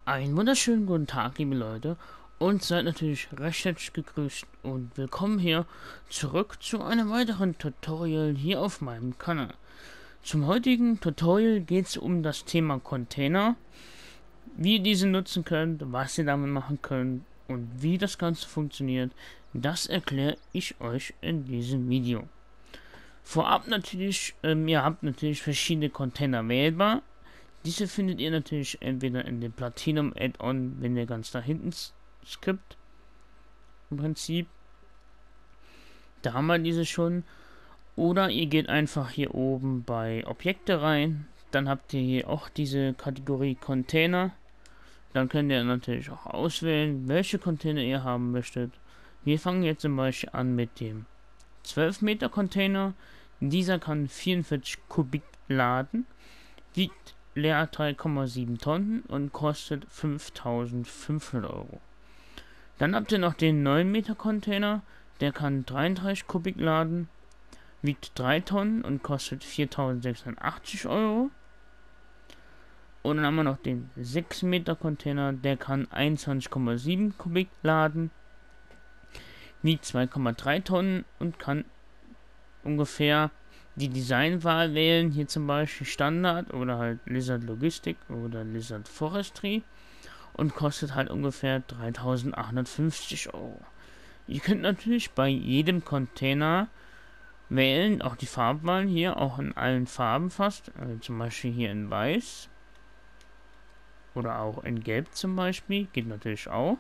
Einen wunderschönen guten Tag, liebe Leute, und seid natürlich recht herzlich gegrüßt und willkommen hier zurück zu einem weiteren Tutorial hier auf meinem Kanal. Zum heutigen Tutorial geht es um das Thema Container, wie ihr diese nutzen könnt, was ihr damit machen könnt und wie das Ganze funktioniert. Das erkläre ich euch in diesem Video. Vorab natürlich, ihr habt natürlich verschiedene Container wählbar. Diese findet ihr natürlich entweder in dem Platinum Add-on, wenn ihr ganz da hinten skippt. Im Prinzip. Da haben wir diese schon. Oder ihr geht einfach hier oben bei Objekte rein. Dann habt ihr hier auch diese Kategorie Container. Dann könnt ihr natürlich auch auswählen, welche Container ihr haben möchtet. Wir fangen jetzt zum Beispiel an mit dem 12 Meter Container. Dieser kann 44 Kubik laden. Wiegt leer 3,7 Tonnen und kostet 5.500 Euro. Dann habt ihr noch den 9 Meter Container, der kann 33 Kubik laden, wiegt 3 Tonnen und kostet 4.680 Euro. Und dann haben wir noch den 6 Meter Container, der kann 21,7 Kubik laden, wiegt 2,3 Tonnen und kann ungefähr die Designwahl wählen, hier zum Beispiel Standard oder halt Lizard Logistik oder Lizard Forestry und kostet halt ungefähr 3.850 Euro. Ihr könnt natürlich bei jedem Container wählen, auch die Farbwahl hier, auch in allen Farben fast, also zum Beispiel hier in Weiß oder auch in Gelb zum Beispiel, geht natürlich auch.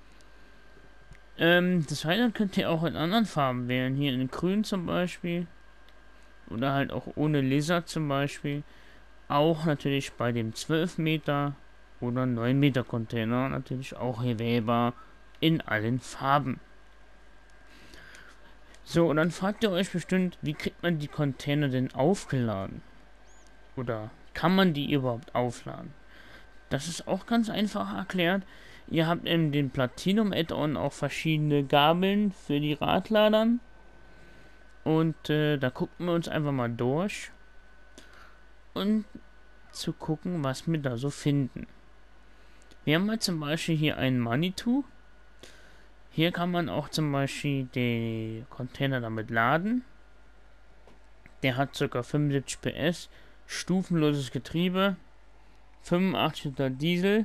Des Weiteren könnt ihr auch in anderen Farben wählen, hier in Grün zum Beispiel. Oder halt auch ohne Lizard zum Beispiel. Auch natürlich bei dem 12 Meter oder 9 Meter Container natürlich auch hier wählbar in allen Farben. So, und dann fragt ihr euch bestimmt, wie kriegt man die Container denn aufgeladen? Oder kann man die überhaupt aufladen? Das ist auch ganz einfach erklärt. Ihr habt in dem Platinum Add-on auch verschiedene Gabeln für die Radladern. Und da gucken wir uns einfach mal durch und zu gucken, was wir da so finden. Wir haben halt zum Beispiel hier einen Manitou. Hier kann man auch zum Beispiel den Container damit laden. Der hat ca. 75 PS, stufenloses Getriebe, 85 Liter Diesel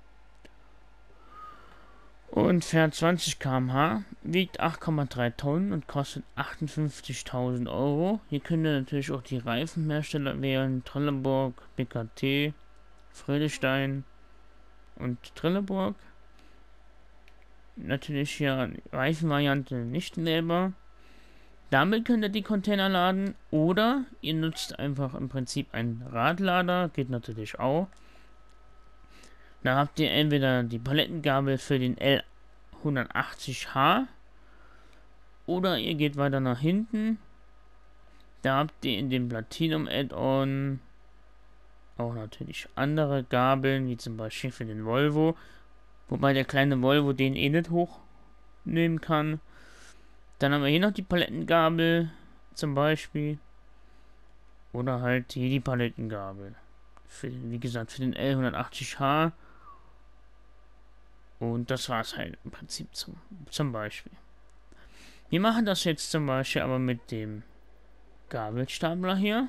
und fährt 20 km/h, wiegt 8,3 Tonnen und kostet 58.000 Euro. Hier könnt ihr natürlich auch die Reifenhersteller wählen: Trelleborg, BKT, Friedestein und Trelleborg. Natürlich hier Reifenvariante nicht wählbar. Damit könnt ihr die Container laden oder ihr nutzt einfach im Prinzip einen Radlader, geht natürlich auch. Da habt ihr entweder die Palettengabel für den L180H oder ihr geht weiter nach hinten. Da habt ihr in dem Platinum Add-on auch natürlich andere Gabeln, wie zum Beispiel für den Volvo. Wobei der kleine Volvo den eh nicht hochnehmen kann. Dann haben wir hier noch die Palettengabel zum Beispiel. Oder halt hier die Palettengabel. Wie gesagt, für den L180H. Und das war es halt im Prinzip zum Beispiel. Wir machen das jetzt zum Beispiel aber mit dem Gabelstapler hier.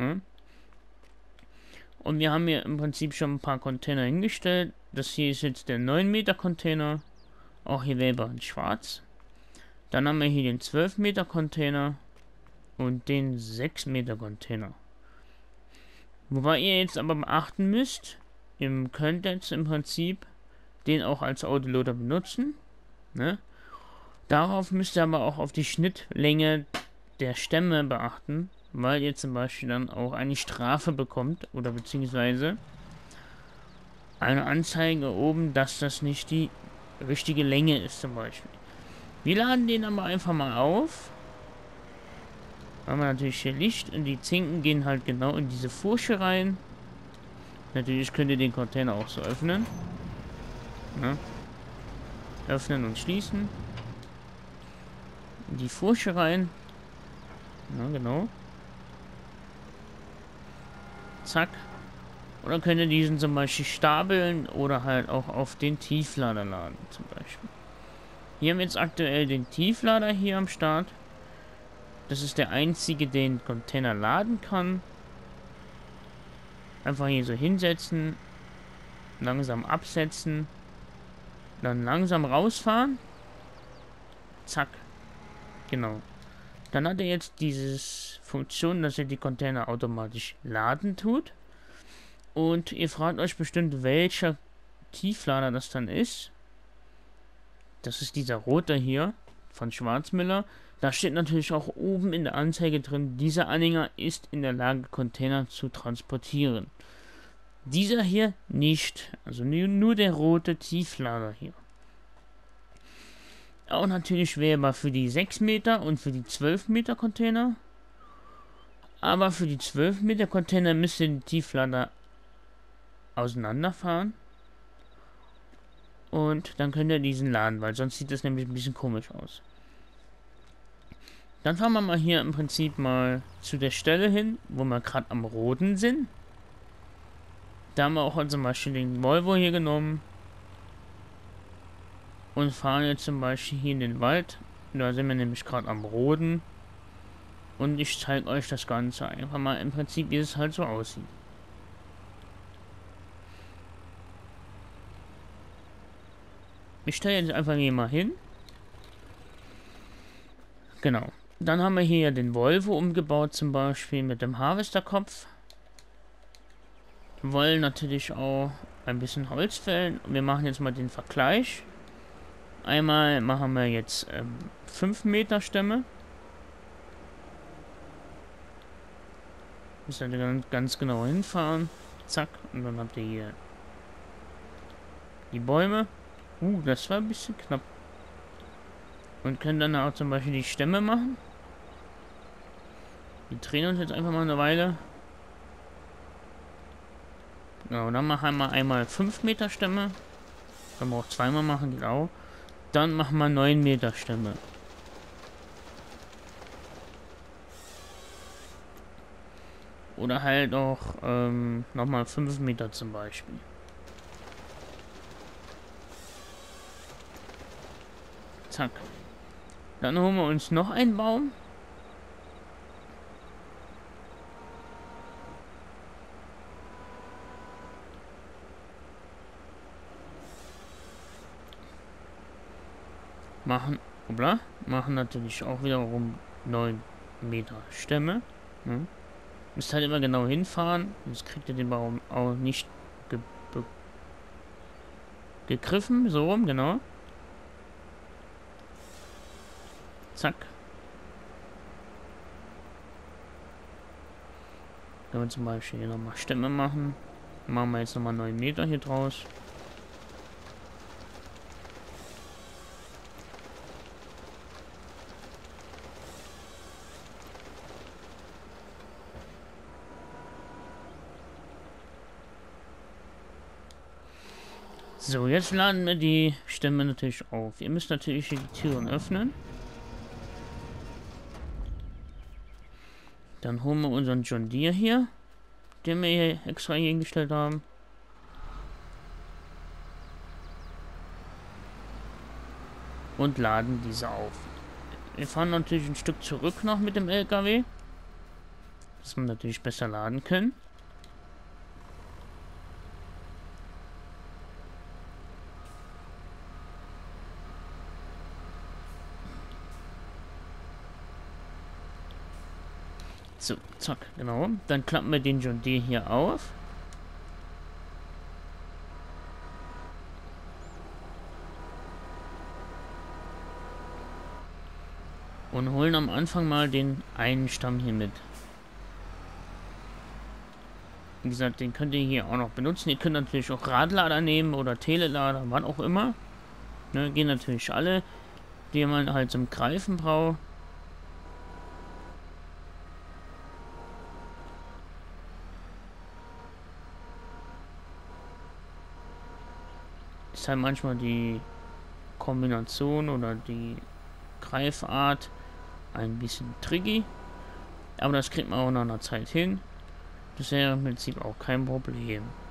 Und wir haben hier im Prinzip schon ein paar Container hingestellt. Das hier ist jetzt der 9 Meter Container. Auch hier wählbar in schwarz. Dann haben wir hier den 12 Meter Container. Und den 6 Meter Container. Wobei ihr jetzt aber beachten müsst, ihr könnt jetzt im Prinzip den auch als Autoloader benutzen. Ne? Darauf müsst ihr aber auch auf die Schnittlänge der Stämme beachten, weil ihr zum Beispiel dann auch eine Strafe bekommt oder beziehungsweise eine Anzeige oben, dass das nicht die richtige Länge ist zum Beispiel. Wir laden den aber einfach mal auf. Haben wir natürlich hier Licht und die Zinken gehen halt genau in diese Furche rein. Natürlich könnt ihr den Container auch so öffnen. Ne? Öffnen und schließen. In die Furche rein. Ja, genau. Zack. Oder könnt ihr diesen zum Beispiel stapeln oder halt auch auf den Tieflader laden zum Beispiel. Hier haben wir jetzt aktuell den Tieflader hier am Start. Das ist der einzige, den Container laden kann. Einfach hier so hinsetzen, langsam absetzen, dann langsam rausfahren. Zack. Genau. Dann hat er jetzt diese Funktion, dass er die Container automatisch laden tut. Und ihr fragt euch bestimmt, welcher Tieflader das dann ist. Das ist dieser rote hier von Schwarzmüller. Da steht natürlich auch oben in der Anzeige drin, dieser Anhänger ist in der Lage, Container zu transportieren. Dieser hier nicht. Also nur der rote Tieflader hier. Auch natürlich wählbar für die 6 Meter und für die 12 Meter Container. Aber für die 12 Meter Container müsst ihr den Tieflader auseinanderfahren. Und dann könnt ihr diesen laden, weil sonst sieht das nämlich ein bisschen komisch aus. Dann fahren wir mal hier im Prinzip mal zu der Stelle hin, wo wir gerade am Roden sind. Da haben wir auch zum Beispiel den Volvo hier genommen. Und fahren jetzt zum Beispiel hier in den Wald. Da sind wir nämlich gerade am Roden. Und ich zeige euch das Ganze einfach mal im Prinzip, wie es halt so aussieht. Ich stelle jetzt einfach hier mal hin. Genau. Dann haben wir hier den Volvo umgebaut, zum Beispiel mit dem Harvesterkopf. Wir wollen natürlich auch ein bisschen Holz fällen. Wir machen jetzt mal den Vergleich. Einmal machen wir jetzt 5 Meter Stämme. Müsst ihr ganz genau hinfahren. Zack. Und dann habt ihr hier die Bäume. Das war ein bisschen knapp. Und können dann auch zum Beispiel die Stämme machen. Wir drehen uns jetzt einfach mal eine Weile. Genau, dann machen wir einmal 5 Meter Stämme. Können wir auch zweimal machen, genau. Dann machen wir 9 Meter Stämme. Oder halt auch nochmal 5 Meter zum Beispiel. Zack. Dann holen wir uns noch einen Baum. Machen natürlich auch wiederum 9 Meter Stämme. Ne? Müsst halt immer genau hinfahren, sonst kriegt ihr den Baum auch nicht gegriffen, so rum, genau. Zack. Können wir zum Beispiel hier nochmal Stämme machen. Machen wir jetzt nochmal 9 Meter hier draus. So, jetzt laden wir die Stämme natürlich auf. Ihr müsst natürlich hier die Türen öffnen. Dann holen wir unseren John Deere hier, den wir hier extra hingestellt haben. Und laden diese auf. Wir fahren natürlich ein Stück zurück noch mit dem LKW, dass wir natürlich besser laden können. So, zack, genau. Dann klappen wir den John Deere hier auf. Und holen am Anfang mal den einen Stamm hier mit. Wie gesagt, den könnt ihr hier auch noch benutzen. Ihr könnt natürlich auch Radlader nehmen oder Telelader, wann auch immer. Ne, gehen natürlich alle, die man halt zum Greifen braucht. Ist halt manchmal die Kombination oder die Greifart ein bisschen tricky, aber das kriegt man auch nach einer Zeit hin. Das wäre im Prinzip auch kein Problem.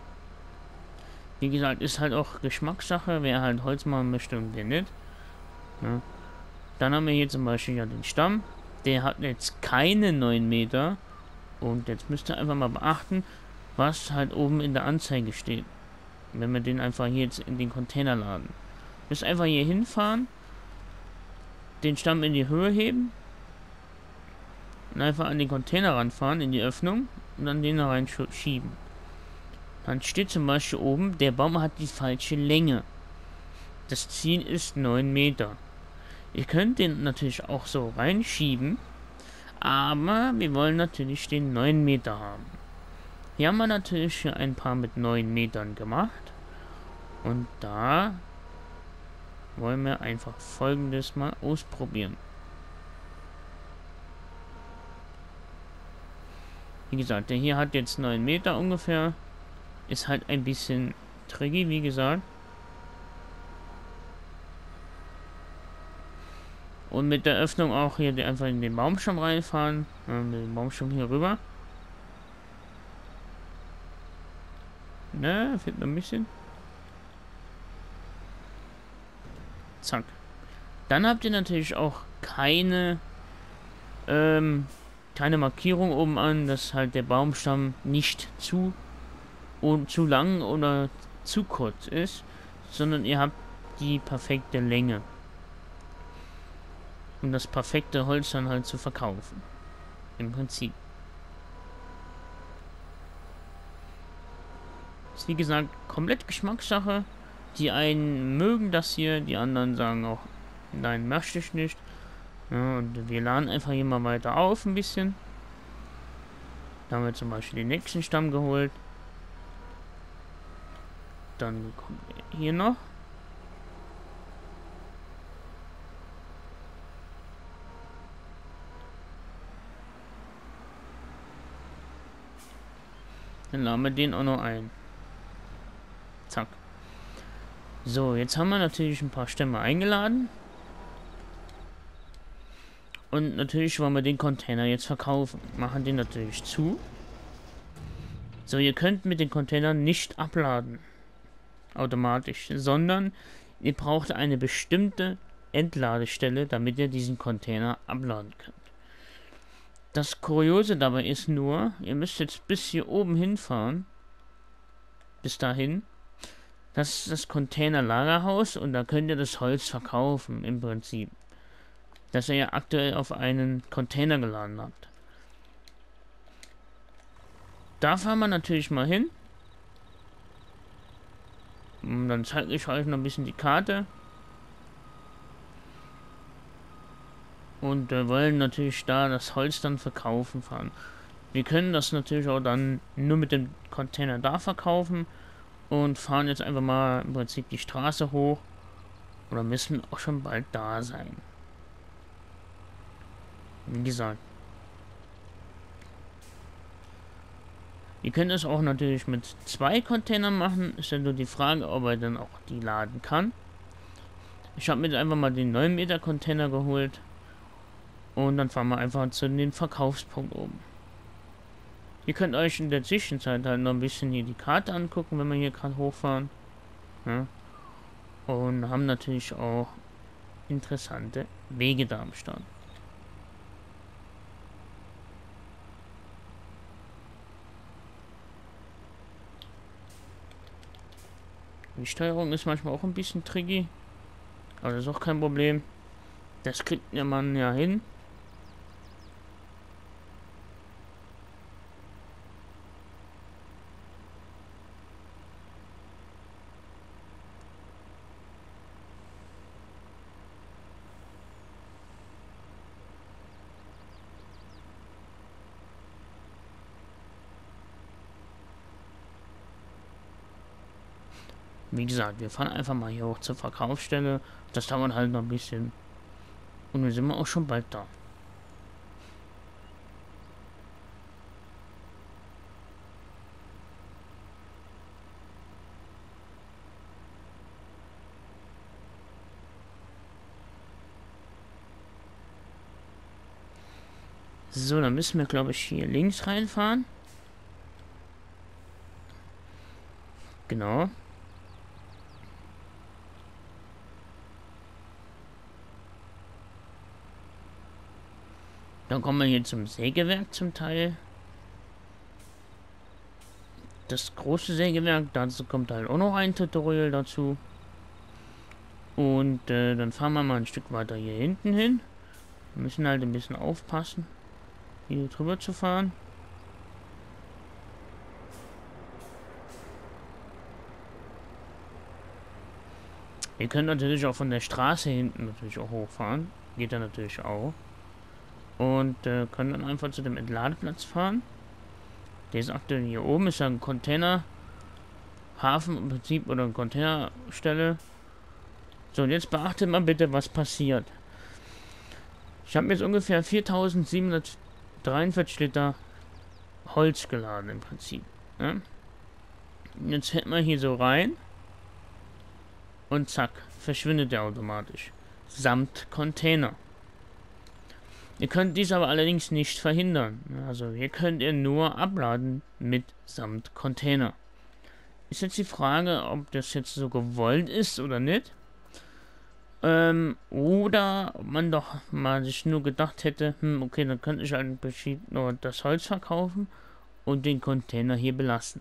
Wie gesagt, ist halt auch Geschmackssache, wer halt Holz machen möchte und wer nicht. Ja. Dann haben wir hier zum Beispiel ja den Stamm. Der hat jetzt keine 9 Meter. Und jetzt müsst ihr einfach mal beachten, was halt oben in der Anzeige steht. Wenn wir den einfach hier jetzt in den Container laden. Müsst einfach hier hinfahren, den Stamm in die Höhe heben und einfach an den Container ranfahren, in die Öffnung und dann den da reinschieben. Dann steht zum Beispiel oben, der Baum hat die falsche Länge. Das Ziel ist 9 Meter. Ihr könnt den natürlich auch so reinschieben, aber wir wollen natürlich den 9 Meter haben. Hier haben wir natürlich ein paar mit 9 Metern gemacht. Und da wollen wir einfach Folgendes mal ausprobieren. Wie gesagt, der hier hat jetzt 9 Meter ungefähr. Ist halt ein bisschen tricky, wie gesagt. Und mit der Öffnung auch hier einfach in den Baumstamm reinfahren. Mit dem Baumstamm hier rüber. Ne, fehlt noch ein bisschen. Zack. Dann habt ihr natürlich auch keine Markierung oben an, dass halt der Baumstamm nicht zu lang oder zu kurz ist, sondern ihr habt die perfekte Länge, um das perfekte Holz dann halt zu verkaufen. Im Prinzip. Ist wie gesagt komplett Geschmackssache. Die einen mögen das hier, die anderen sagen auch, nein, möchte ich nicht. Ja, und wir laden einfach hier mal weiter auf ein bisschen. Da haben wir zum Beispiel den nächsten Stamm geholt. Dann kommt hier noch. Dann laden wir den auch noch ein. Zack. So, jetzt haben wir natürlich ein paar Stämme eingeladen. Und natürlich wollen wir den Container jetzt verkaufen. Machen den natürlich zu. So, ihr könnt mit den Containern nicht abladen. Automatisch. Sondern ihr braucht eine bestimmte Entladestelle, damit ihr diesen Container abladen könnt. Das Kuriose dabei ist nur, ihr müsst jetzt bis hier oben hinfahren. Bis dahin. Das ist das Container-Lagerhaus und da könnt ihr das Holz verkaufen, im Prinzip. Das ihr ja aktuell auf einen Container geladen habt. Da fahren wir natürlich mal hin. Und dann zeige ich euch noch ein bisschen die Karte. Und wir wollen natürlich da das Holz dann verkaufen fahren. Wir können das natürlich auch dann nur mit dem Container da verkaufen. Und fahren jetzt einfach mal im Prinzip die Straße hoch. Oder müssen auch schon bald da sein. Wie gesagt. Ihr könnt es auch natürlich mit 2 Containern machen. Ist ja nur die Frage, ob er dann auch die laden kann. Ich habe mir einfach mal den 9 Meter Container geholt. Und dann fahren wir einfach zu dem Verkaufspunkt oben. Ihr könnt euch in der Zwischenzeit halt noch ein bisschen hier die Karte angucken, wenn wir hier gerade hochfahren. Ja. Und haben natürlich auch interessante Wege da am Start. Die Steuerung ist manchmal auch ein bisschen tricky. Aber das ist auch kein Problem. Das kriegt der Mann ja hin. Wie gesagt, wir fahren einfach mal hier hoch zur Verkaufsstelle. Das dauert halt noch ein bisschen. Und wir sind auch schon bald da. So, dann müssen wir, glaube ich, hier links reinfahren. Genau. Dann kommen wir hier zum Sägewerk zum Teil. Das große Sägewerk, dazu kommt halt auch noch ein Tutorial dazu. Und dann fahren wir mal ein Stück weiter hier hinten hin. Wir müssen halt ein bisschen aufpassen, hier drüber zu fahren. Ihr könnt natürlich auch von der Straße hinten natürlich auch hochfahren. Geht dann natürlich auch. Und können dann einfach zu dem Entladeplatz fahren. Der ist aktuell hier oben, ist ja ein Containerhafen im Prinzip oder eine Containerstelle. So, und jetzt beachtet mal bitte, was passiert. Ich habe jetzt ungefähr 4743 Liter Holz geladen im Prinzip. Ja? Jetzt hält man hier so rein. Und zack, verschwindet der automatisch. Samt Container. Ihr könnt dies aber allerdings nicht verhindern. Also hier könnt ihr nur abladen mit samt Container. Ist jetzt die Frage, ob das jetzt so gewollt ist oder nicht. Oder ob man doch mal sich nur gedacht hätte, okay, dann könnte ich halt im Prinzip nur das Holz verkaufen und den Container hier belassen.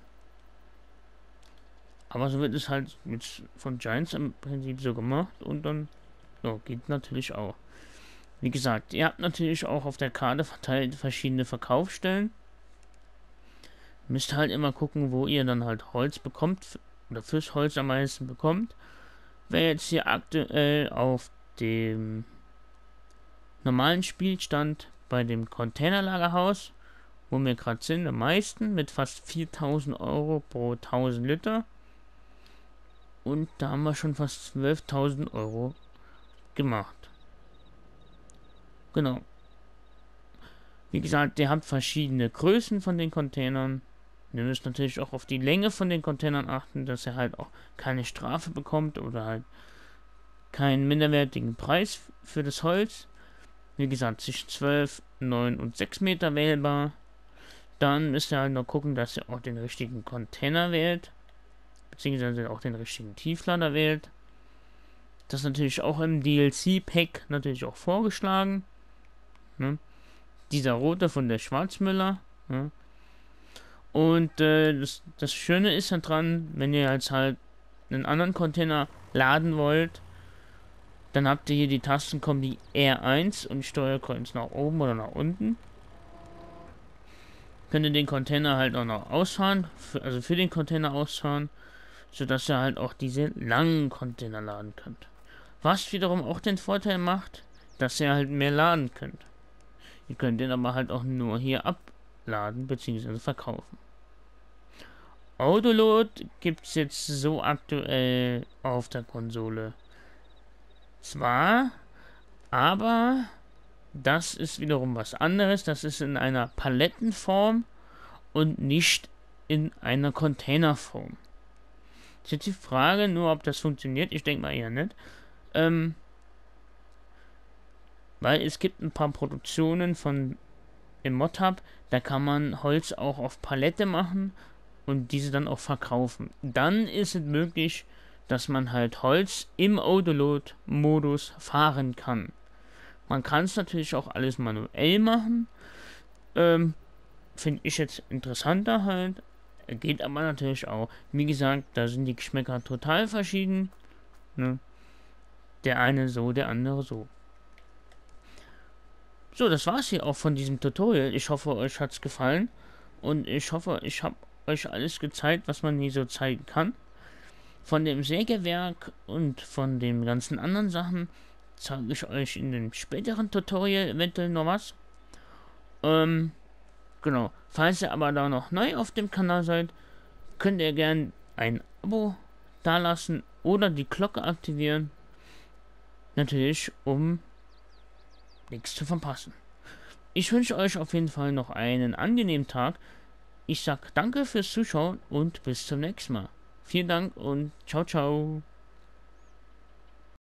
Aber so wird es halt mit von Giants im Prinzip so gemacht und dann geht natürlich auch. Wie gesagt, ihr habt natürlich auch auf der Karte verteilt verschiedene Verkaufsstellen. Müsst halt immer gucken, wo ihr dann halt Holz bekommt oder fürs Holz am meisten bekommt. Wer jetzt hier aktuell auf dem normalen Spielstand bei dem Containerlagerhaus, wo wir gerade sind, am meisten mit fast 4.000 Euro pro 1.000 Liter. Und da haben wir schon fast 12.000 Euro gemacht. Genau. Wie gesagt, ihr habt verschiedene Größen von den Containern. Ihr müsst natürlich auch auf die Länge von den Containern achten, dass ihr halt auch keine Strafe bekommt oder halt keinen minderwertigen Preis für das Holz. Wie gesagt, zwischen 12, 9 und 6 Meter wählbar. Dann müsst ihr halt noch gucken, dass ihr auch den richtigen Container wählt. Beziehungsweise auch den richtigen Tieflader wählt. Das ist natürlich auch im DLC-Pack natürlich auch vorgeschlagen. Ne? Dieser rote von der Schwarzmüller. Ne? Und das Schöne ist daran, wenn ihr jetzt halt einen anderen Container laden wollt, dann habt ihr hier die Tasten Kombi R1 und Steuerkreuz nach oben oder nach unten. Könnt ihr den Container halt auch noch ausfahren, also für den Container ausfahren, sodass ihr halt auch diese langen Container laden könnt. Was wiederum auch den Vorteil macht, dass ihr halt mehr laden könnt. Ihr könnt den aber halt auch nur hier abladen bzw. verkaufen. Autoload gibt es jetzt so aktuell auf der Konsole zwar, aber das ist wiederum was anderes. Das ist in einer Palettenform und nicht in einer Containerform. Ist jetzt die Frage nur, ob das funktioniert. Ich denke mal eher nicht. Weil es gibt ein paar Produktionen von im Mod-Hub, da kann man Holz auch auf Palette machen und diese dann auch verkaufen. Dann ist es möglich, dass man halt Holz im Autoload-Modus fahren kann. Man kann es natürlich auch alles manuell machen. Finde ich jetzt interessanter halt. Geht aber natürlich auch. Wie gesagt, da sind die Geschmäcker total verschieden. Ne? Der eine so, der andere so. So, das war's hier auch von diesem Tutorial. Ich hoffe, euch hat's gefallen. Und ich hoffe, ich habe euch alles gezeigt, was man hier so zeigen kann. Von dem Sägewerk und von den ganzen anderen Sachen zeige ich euch in dem späteren Tutorial eventuell noch was. Genau. Falls ihr aber da noch neu auf dem Kanal seid, könnt ihr gerne ein Abo dalassen oder die Glocke aktivieren. Natürlich, um nichts zu verpassen. Ich wünsche euch auf jeden Fall noch einen angenehmen Tag. Ich sag danke fürs Zuschauen und bis zum nächsten Mal. Vielen Dank und ciao, ciao.